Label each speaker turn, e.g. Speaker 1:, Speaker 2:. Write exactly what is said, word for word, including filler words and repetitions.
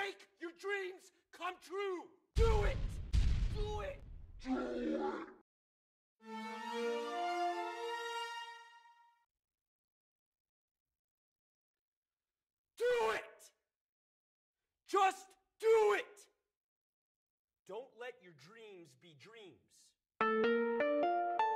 Speaker 1: make your dreams come true. Do it. Do it. Do it. Do it. Just do it. Don't let your dreams be dreams.